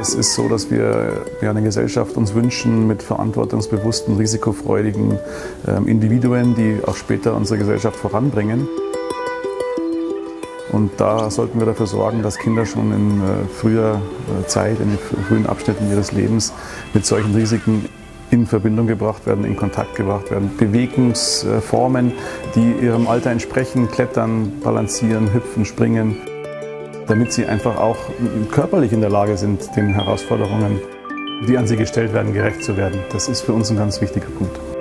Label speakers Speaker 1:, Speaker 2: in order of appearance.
Speaker 1: Es ist so, dass wir eine Gesellschaft uns wünschen mit verantwortungsbewussten, risikofreudigen Individuen, die auch später unsere Gesellschaft voranbringen. Und da sollten wir dafür sorgen, dass Kinder schon in früher Zeit, in den frühen Abschnitten ihres Lebens mit solchen Risiken in Verbindung gebracht werden, in Kontakt gebracht werden. Bewegungsformen, die ihrem Alter entsprechen, klettern, balancieren, hüpfen, springen, damit sie einfach auch körperlich in der Lage sind, den Herausforderungen, die an sie gestellt werden, gerecht zu werden. Das ist für uns ein ganz wichtiger Punkt.